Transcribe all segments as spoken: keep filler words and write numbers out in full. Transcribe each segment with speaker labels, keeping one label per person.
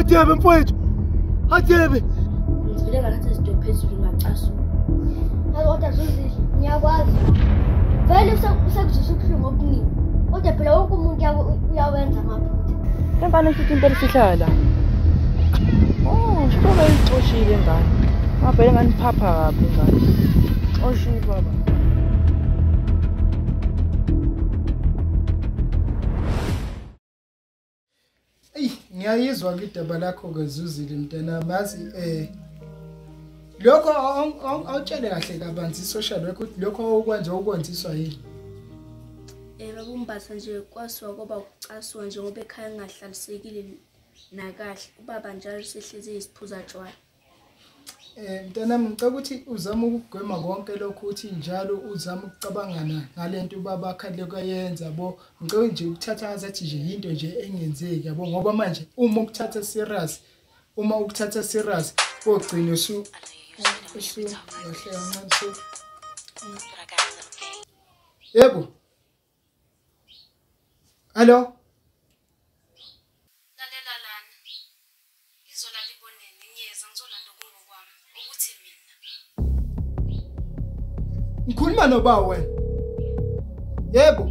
Speaker 1: Hadebe mfowethu. Hadebe.
Speaker 2: Ngicela ngathi izinto phezulu macasu. Kodwa Zulu ngiyakwazi. Vele usakuzisa ubuhlungu obuningi. Kodwa phela wonke umuntu uyawenza amaphutha.
Speaker 3: Empane futhi impela sihlala. Oh, sibuka icoshile ngane. Ngabhele ngani phapha kabi ngane. Oshini baba.
Speaker 1: Ey, ngiyayizwa ngidaba lakho kezuzile mntana mazi eh lokho awutshele kahle kabanzi social work ukuthi lokho okwenza okwenziswa yini.
Speaker 2: Eh baba umbatha nje kwasiwa ngoba ukucaswa nje ngoba ekhaya engahlalisekile nakahle ubaba njalo sehleze isiphuza tshwala.
Speaker 1: Eh mntanami ngicela ukuthi uzame ukugwema konke lokho uthi njalo uzame ukucabangana ngalento ubaba khale kuyenza yabo ngicela nje ukuthatha ngazathi nje into nje engenzeki yabo ngoba manje uma ukuthatha serious uma ukuthatha serious ogcina usu usu yahle kancane so yebo Hello
Speaker 2: Lalela lana izola libonene ngiyeza ngizolanda kungokwami ukuthi mina
Speaker 1: Ngikhuluma noba wena Yebo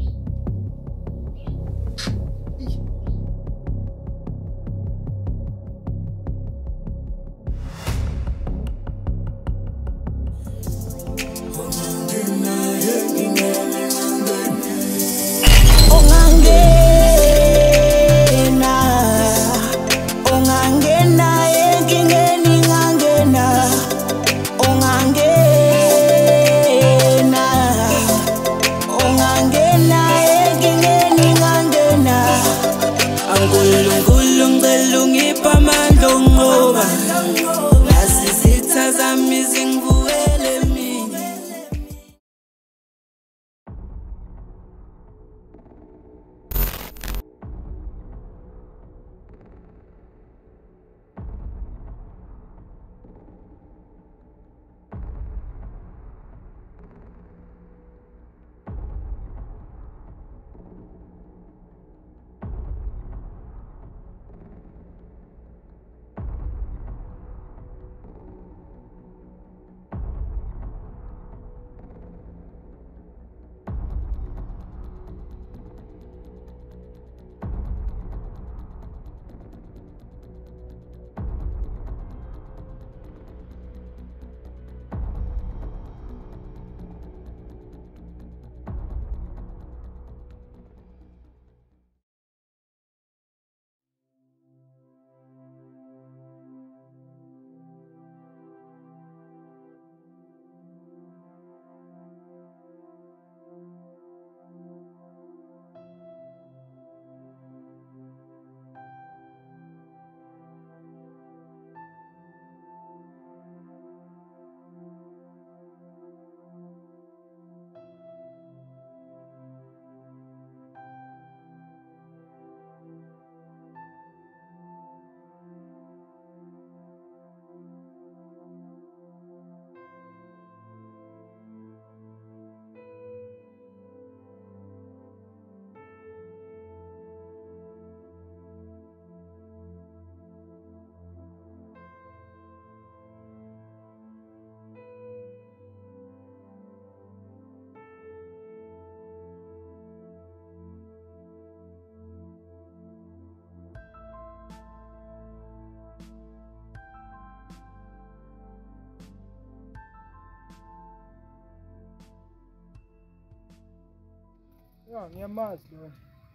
Speaker 1: Ya ngiyamazi lo.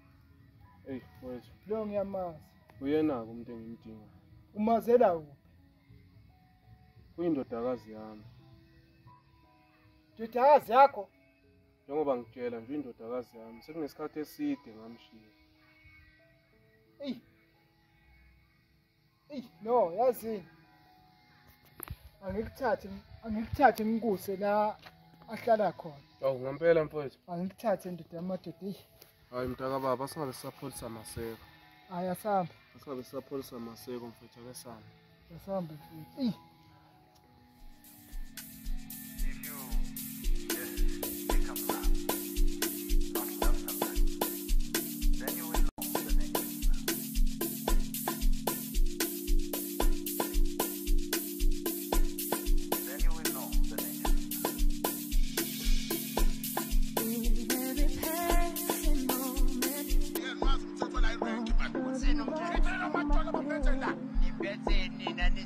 Speaker 4: Hey, wethu.
Speaker 1: Lo ngiyamazi.
Speaker 4: Uyena umuntu engimdinga.
Speaker 1: Umazela kuphi?
Speaker 4: Kuyindodakazi yami.
Speaker 1: Ndodakazi yakho?
Speaker 4: Njengoba ngitshela nje indodakazi yami sekunesikhathi eside ngamshiya.
Speaker 1: Ey. Ey, no, yazi. Angikuthathe, angikuthathe ngikuse la ahlala khona.
Speaker 4: Awu ngempela mfowethu.
Speaker 1: Angikuthathe ndoda yamadoda.
Speaker 4: Hayi mntaka baba singabe sisapholisa maseko.
Speaker 1: Hayi asamba.
Speaker 4: Singabe sisapholisa maseko mfowethu ake sami.
Speaker 1: Asamba mfowethu. Ey.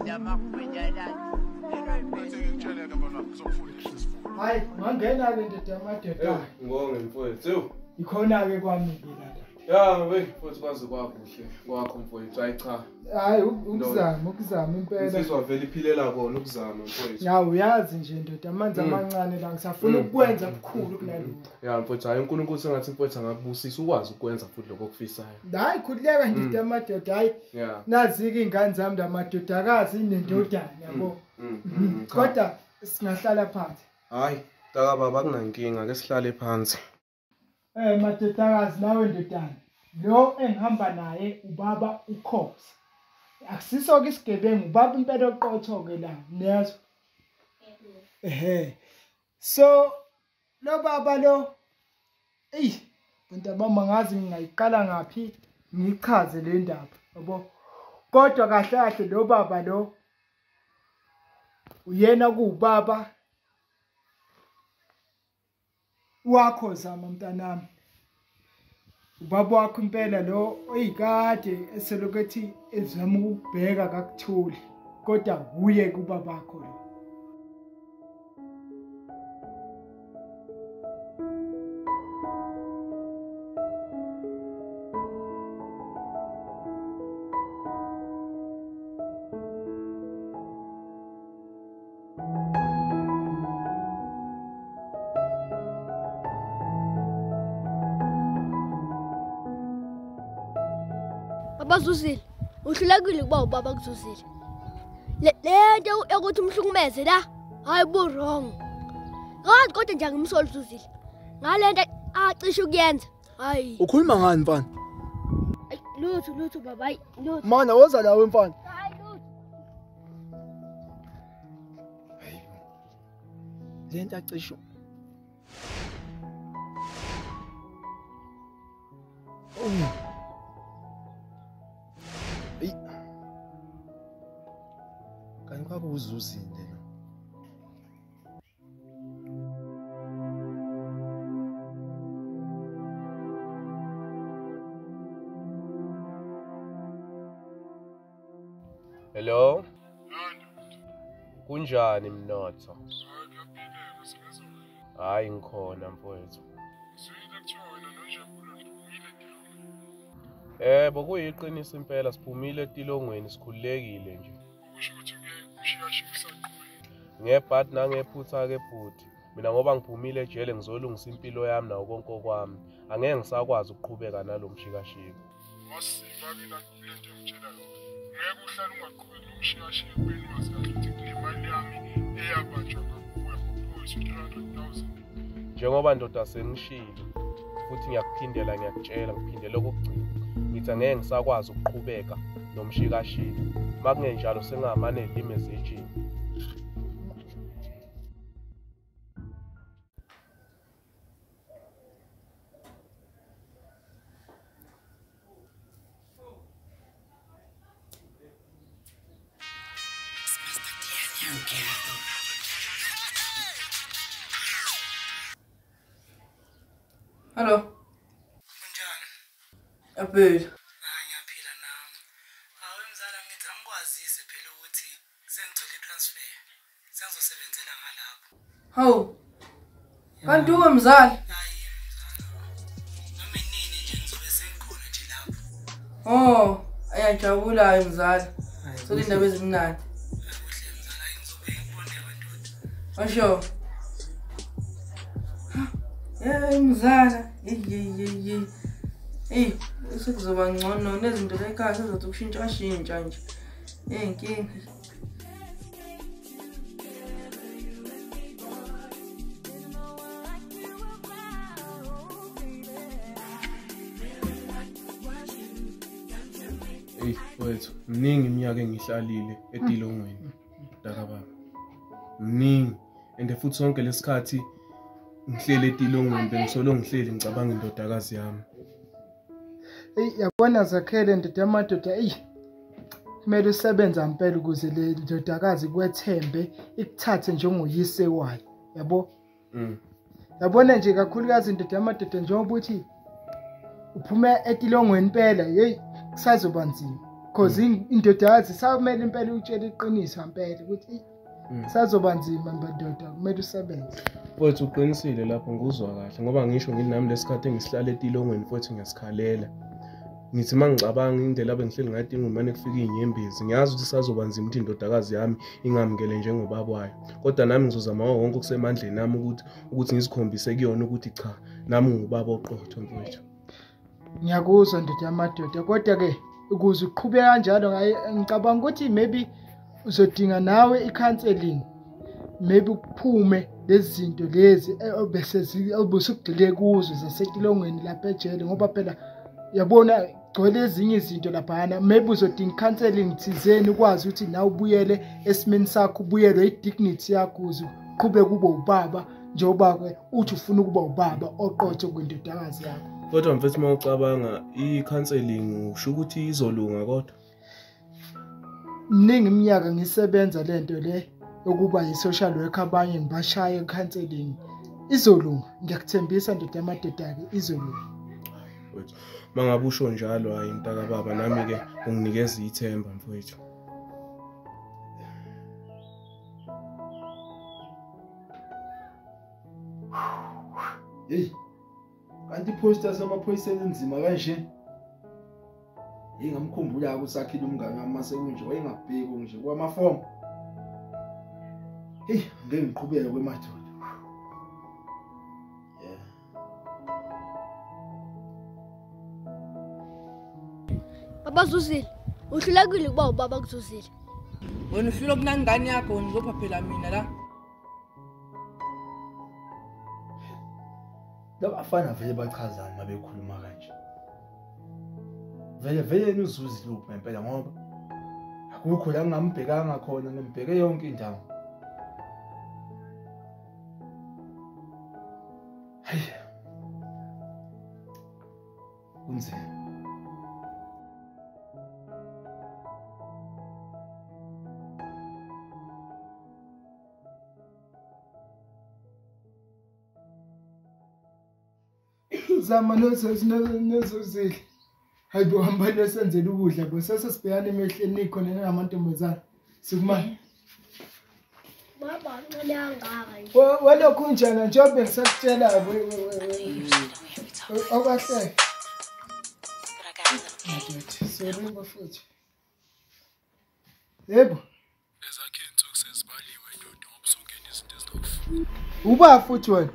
Speaker 1: Hayi, ngangena le ndoda yamadoda.
Speaker 4: Ngibonge mfowethu.
Speaker 1: Ikhona ke kwami ke lada.
Speaker 4: Ya we futhi kwazi kwakuhle kwakho mfowethu hayi cha.
Speaker 1: Hayi ukuzama ukuzama impela.
Speaker 4: Insizwa vele iphilela kona ukuzama mfowethu.
Speaker 1: Ya uyazi nje ndoda amanzi amancane la ngisafuna ukwenza okukhulu kunalokho.
Speaker 4: Ya mfowethu hayi uNkulunkulu sengathi mfowethu angakubusisa ukwazi ukwenza futhi lokho okufisayo.
Speaker 1: Hayi khulileka ndoda yamadoda hayi. Nazi ke ingane zami lamadodakazi inendodana yabo. Kodwa singahlala phansi.
Speaker 4: Hayi taka baba kunankinga ke sihlale phansi.
Speaker 1: Eh madodakazi nawe ndodana lo engihamba naye ubaba uKhosi akusiso ke isigebengu ubaba impela oqotho ke la niyazwa ehe so lo baba lo ey into baba ngazi ngingayiqala ngapi ngichaze le ndaba yabo kodwa kahle kahle lo baba lo uyena kuubaba wakho zama mntanami ubaba wakho impela lo oyikade eselokuthi ezama ukubheka kakuthuli kodwa uye kubaba wakho lo
Speaker 2: Bazuzile uhlulekile kuba ubaba kuzuzile le lento ukuthi umhlukumeze la hayi bu wrong ngathi kodwa nje ngimsoli uzuzile ngalento acisha ukuyenza hayi
Speaker 5: ukhuluma ngani mfana
Speaker 2: lutho lutho baba hayi lutho
Speaker 5: mana woza lawe mfana
Speaker 2: hayi lutho
Speaker 5: lento acisha oh Kan kwabo uzuzile lo.
Speaker 4: Hello? Kunjani Mnotho? Hayi ngikhona mfowethu. Eh bokuyiqiniso impela siphumile etilongweni sikhululekile nje.
Speaker 6: Kusho ukuthi ke ushiyashiya usaqhubeka.
Speaker 4: Ngebhadi nangephutha ke bhuti. Mina ngoba ngiphumile ejele ngizolungisa impilo yami nawo konke okwami. Angeke ngisakwazi ukuqhubeka nalomshikashika.
Speaker 6: Wasiva ke la lento engitshela yona. Ngeke uhlale ungaqhubeki nomshiyashiya kubeni wazi kahle ukuthi kunemali yami eyabanjwa ngakuwe ngophoyisa three hundred thousand.
Speaker 4: Njengoba ndoda sengishilo futhi ngiyakuphindela ngiyakutshela ngiphindele okugcina. Ngithi angeke ngisakwazi ukuqhubeka nomshikashika. Makungenjalo sengamane lime ezejini.
Speaker 3: Hello.
Speaker 7: Kunjani?
Speaker 3: Aphela.
Speaker 7: Hayi ngiyaphila nami. Hawu mzala ngithi angikwazise phela ukuthi sengithola itransfer. Sengizosebenzela ngalapho.
Speaker 3: Hawu. Kanti uwe mzala?
Speaker 7: Hayi mzala. Noma inini nje ngizobe sengikhona nje lapho.
Speaker 3: Oh, ayajabula mzala. Soke indaba ezimnandi.
Speaker 7: Kuhle mzala ngizobe ngibone abantu.
Speaker 3: Asho. Eh mzala, hey hey hey. Hey, sekuzoba ngcono nezinto lekhaya sezothi ukushintsha shintsha nje. Eh inkinga.
Speaker 4: Hey wethu, mningi iminyaka engihlalile etilongweni. Daka baba. Mningi ende futhi sonke lesikhathi ngihlele etilongweni bengisolo ngihleli ngicabanga indodakazi yami.
Speaker 1: Ey yabona Zakhele ndoda yamadoda ey kumele usebenza impela ukuze le ndodakazi kwethembe ikuthathe njengoyise wayo yabo.
Speaker 4: Mm.
Speaker 1: Yabona nje kakhulukazi ndoda yamadoda njengoba uthi uphume etilongweni impela hey kusazoba nzima cause indodakazi sakumele impela utshele iqiniso impela ukuthi sazoba nzima madoda kumele usebenze.
Speaker 4: Mfowethu uqinisile lapho nguzwa kahle ngoba ngisho nginami lesikhathi engisihlala etilongweni mfowethu ngiyasikhalela. Ngithi mangicabanga indlela abengihleli ngathi ngumane kufika inyembezi ngiyazi ukuthi sazoba nzima ukuthi indodakazi yami ingamukele njengobaba wayo. Kodwa nami ngizozama wonke okusemandleni nami ukuthi ukuthi ngizikhombise kuyona ukuthi cha nami ngubaba oqotho mfowethu.
Speaker 1: Ngiyakuzwa ndoda yamadoda kodwa ke ukuze uqhubeke kanjalo ngicabanga ukuthi maybe uzodinga nawe i-counseling maybe uphume lezi zinto lezi obese obusugcile kuzo zasetilongweni lapha ejele ngoba phela yabona gcwele ezinye izinto laphana maybe uzodinga counseling thizeni ukwazi ukuthi nawe ubuyele esimeni sakho ubuyele i-dignity yakho uze uqhubeke kube ubaba njengoba ke uthi ufuna ukuba ubaba oqotho kwendodakazi yakho.
Speaker 4: Kodwa mfethu mawucabanga i-counseling usho ukuthi izolunga kodwa
Speaker 1: mningi iminyaka ngisebenza lento le ukuba yi-social worker abanye ngibashaya i-counseling izolunga ngiyakuthembisa ndoda yamadoda ke izolunga.
Speaker 4: Mfethu mangabe usho njalo hayi mntaka baba nami ke unginikeza ithemba mfethu.
Speaker 5: Hey kanti poster samaphoyiseni enzima kanje ingamkhumbula ukuthi Sakhile umngane wami mase kunje wayengabheki nje kwamafomu. Hey ngeke ngiqhubeke kwemadoda. Yeah.
Speaker 2: Baba Zuzile, uhlulekile kuba ubaba kuZuzile.
Speaker 3: Wena uhlula kunangane yakho ngizopha phela mina la.
Speaker 5: Labafana vele bachazana mabekhuluma kanje. Vele vele nuzuzile uphi impela ngoba akukho la ngambhekanga khona ngembheke yonke indawo. Hey. Kunzima.
Speaker 1: Zama nozozile hayibo hamba nesenzela ukudla bosese sibhekana emehleni nikhona nengamantombazana sikumani
Speaker 2: Baba ngiyangaka nje.
Speaker 1: walokhu njana njengoba ngisakutshela okahle sorry bafuthu yebo
Speaker 6: Ezakhe insuku sezibaliwe ndoda ngoba songena izinto ezidokufuna.
Speaker 1: uba futhi wena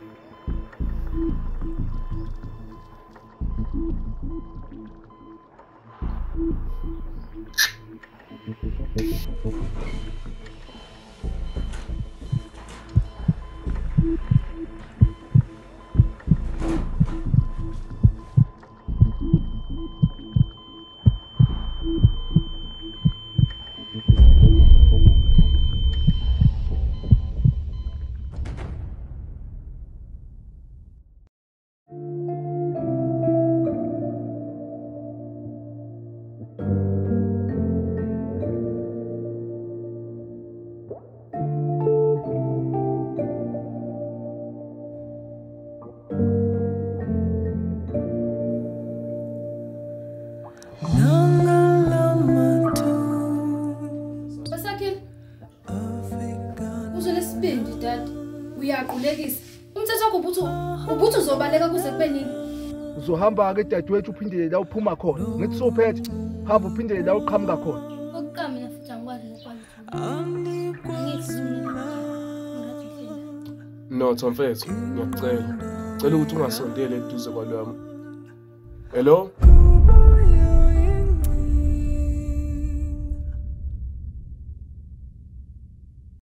Speaker 5: uzohamba ke dadewethu uphindele la uphuma khona ngithi sophethe hamba uphindele la uqhamuka khona
Speaker 2: Oqqa mina futhi angikwazi ukwazi. Ngithi
Speaker 4: Mnotho mfethu ngiyacela. Cela ukuthi ungasondele eduze kwalami. Hello?